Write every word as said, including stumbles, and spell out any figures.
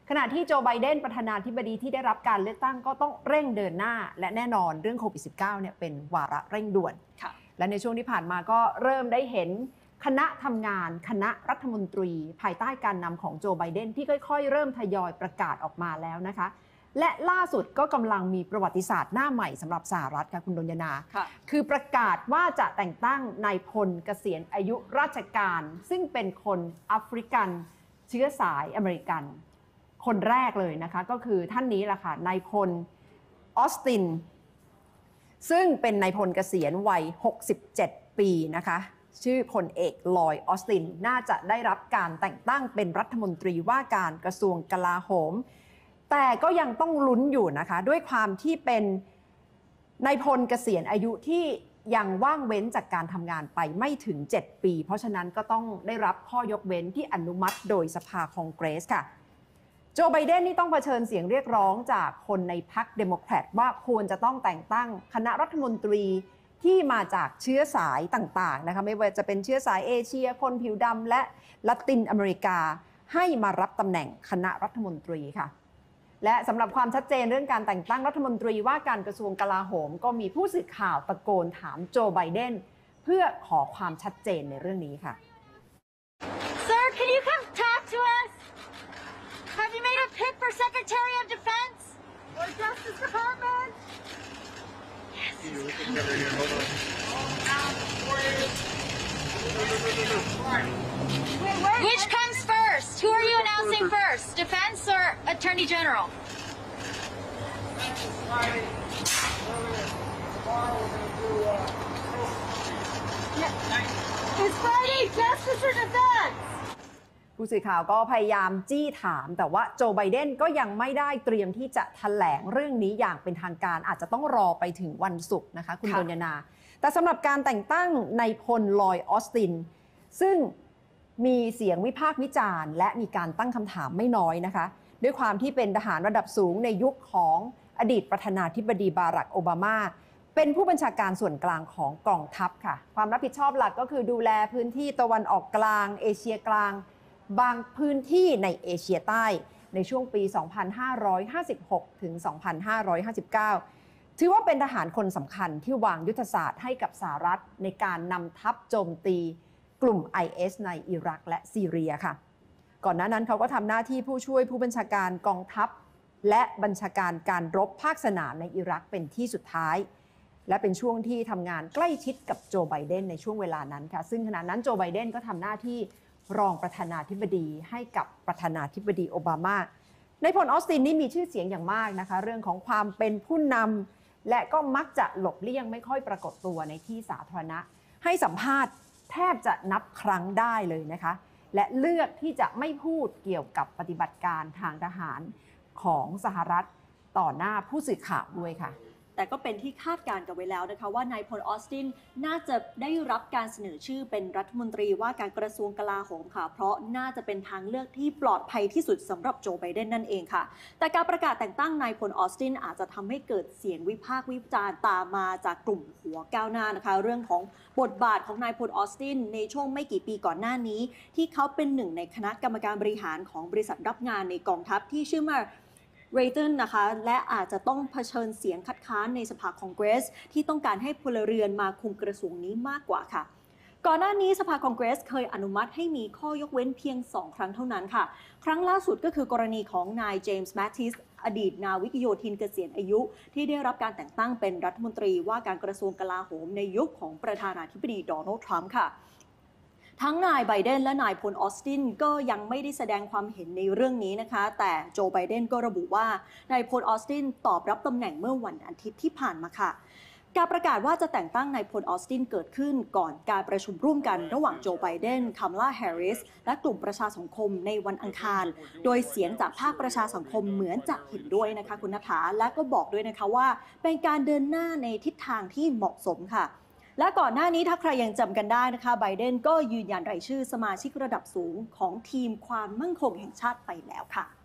ขณะที่โจไบเดนประธานาธิบดีที่ได้รับการเลือกตั้งก็ต้องเร่งเดินหน้าและแน่นอนเรื่องโควิด สิบเก้า เนี่ยเป็นวาระเร่งด่วนและในช่วงที่ผ่านมาก็เริ่มได้เห็นคณะทำงานคณะรัฐมนตรีภายใต้การนำของโจไบเดนที่ค่อยๆเริ่มทยอยประกาศออกมาแล้วนะคะและล่าสุดก็กำลังมีประวัติศาสตร์หน้าใหม่สำหรับสหรัฐค่ะคุณดลยนาคือประกาศว่าจะแต่งตั้งนายพลเกษียณอายุราชการซึ่งเป็นคนแอฟริกันเชื้อสายอเมริกันคนแรกเลยนะคะก็คือท่านนี้แหละค่ะนายพลออสตินซึ่งเป็นนายพลเกษียณวัยหกสิบเจ็ดปีนะคะชื่อพลเอกลอยออสตินน่าจะได้รับการแต่งตั้งเป็นรัฐมนตรีว่าการกระทรวงกลาโหมแต่ก็ยังต้องลุ้นอยู่นะคะด้วยความที่เป็นนายพลเกษียณอายุที่ยังว่างเว้นจากการทำงานไปไม่ถึงเจ็ดปีเพราะฉะนั้นก็ต้องได้รับข้อยกเว้นที่อนุมัติโดยสภาคองเกรสค่ะโจไบเดนนี่ต้องเผชิญเสียงเรียกร้องจากคนในพรรคเดโมแครตว่าควรจะต้องแต่งตั้งคณะรัฐมนตรีที่มาจากเชื้อสายต่างๆนะคะไม่ว่าจะเป็นเชื้อสายเอเชียคนผิวดำและละตินอเมริกาให้มารับตำแหน่งคณะรัฐมนตรีค่ะและสำหรับความชัดเจนเรื่องการแต่งตั้งรัฐมนตรีว่าการกระทรวงกลาโหมก็มีผู้สื่อข่าวตะโกนถามโจไบเดนเพื่อขอความชัดเจนในเรื่องนี้ค่ะ Sir, can you come talk to us? Have you made a pick for Secretary of Defense or Justice Department? Yes. Which comes first? Who are you announcing first? Defense or Attorney General? It's Friday, Justice or Defense? ผู้สื่อข่าวก็พยายามจี้ถามแต่ว่าโจไบเดนก็ยังไม่ได้เตรียมที่จะแถลงเรื่องนี้อย่างเป็นทางการอาจจะต้องรอไปถึงวันศุกร์นะคะคุณดลยนาแต่สำหรับการแต่งตั้งนายพลลอยออสตินซึ่งมีเสียงวิพากษ์วิจารณ์และมีการตั้งคำถามไม่น้อยนะคะด้วยความที่เป็นทหารระดับสูงในยุคของอดีตประธานาธิบดีบารักโอบามาเป็นผู้บัญชาการส่วนกลางของกองทัพค่ะความรับผิดชอบหลักก็คือดูแลพื้นที่ตะวันออกกลางเอเชียกลางบางพื้นที่ในเอเชียใต้ในช่วงปี สองพันห้าร้อยห้าสิบหก ถึง สองพันห้าร้อยห้าสิบเก้า ถือว่าเป็นทหารคนสำคัญที่วางยุทธศาสตร์ให้กับสหรัฐในการนำทัพโจมตีกลุ่ม ไอ เอส ในอิรักและซีเรียค่ะก่อนหน้านั้นเขาก็ทำหน้าที่ผู้ช่วยผู้บัญชาการกองทัพและบัญชาการการรบภาคสนามในอิรักเป็นที่สุดท้ายและเป็นช่วงที่ทำงานใกล้ชิดกับโจไบเดนในช่วงเวลานั้นค่ะซึ่งขณะนั้นโจไบเดนก็ทำหน้าที่รองประธานาธิบดีให้กับประธานาธิบดีโอบามานายพลออสตินนี่มีชื่อเสียงอย่างมากนะคะเรื่องของความเป็นผู้นำและก็มักจะหลบเลี่ยงไม่ค่อยปรากฏตัวในที่สาธารณะให้สัมภาษณ์แทบจะนับครั้งได้เลยนะคะและเลือกที่จะไม่พูดเกี่ยวกับปฏิบัติการทางทหารของสหรัฐต่อหน้าผู้สื่อข่าวด้วยค่ะแต่ก็เป็นที่คาดการณ์กันไว้แล้วนะคะว่านายพลออสตินน่าจะได้รับการเสนอชื่อเป็นรัฐมนตรีว่าการกระทรวงกลาโหมค่ะเพราะน่าจะเป็นทางเลือกที่ปลอดภัยที่สุดสำหรับโจไบเดนนั่นเองค่ะแต่การประกาศแต่งตั้งนายพลออสตินอาจจะทำให้เกิดเสียงวิพากษ์วิจารณ์ตามมาจากกลุ่มหัวก้าวหน้านะคะเรื่องของบทบาทของนายพลออสตินในช่วงไม่กี่ปีก่อนหน้านี้ที่เขาเป็นหนึ่งในคณะกรรมการบริหารของบริษัทรับงานในกองทัพที่ชื่อมาเรตันนะคะและอาจจะต้องเผชิญเสียงคัดค้านในสภาคองเกรสที่ต้องการให้พลเรือนมาคุมกระทรวงนี้มากกว่าค่ะก่อนหน้านี้สภาคองเกรสเคยอนุมัติให้มีข้อยกเว้นเพียงสองครั้งเท่านั้นค่ะครั้งล่าสุดก็คือกรณีของนายเจมส์แมทติสอดีตนาวิกโยธินเกษียณอายุที่ได้รับการแต่งตั้งเป็นรัฐมนตรีว่าการกระทรวงกลาโหมในยุคของประธานาธิบดีโดนัลด์ทรัมป์ค่ะทั้งนายไบเดนและนายพลออสตินก็ยังไม่ได้แสดงความเห็นในเรื่องนี้นะคะแต่โจไบเดนก็ระบุว่านายพลออสตินตอบรับตำแหน่งเมื่อวันอาทิตย์ที่ผ่านมาค่ะการประกาศว่าจะแต่งตั้งนายพลออสตินเกิดขึ้นก่อนการประชุมร่วมกันระหว่างโจไบเดนคัมลาแฮร์ริสและกลุ่มประชาสังคมในวันอังคารโดยเสียงจากภาคประชาสังคมเหมือนจะเห็นด้วยนะคะคุณณฐาและก็บอกด้วยนะคะว่าเป็นการเดินหน้าในทิศทางที่เหมาะสมค่ะและก่อนหน้านี้ถ้าใครยังจำกันได้นะคะไบเดนก็ยืนยันรายชื่อสมาชิกระดับสูงของทีมความมั่นคงแห่งชาติไปแล้วค่ะ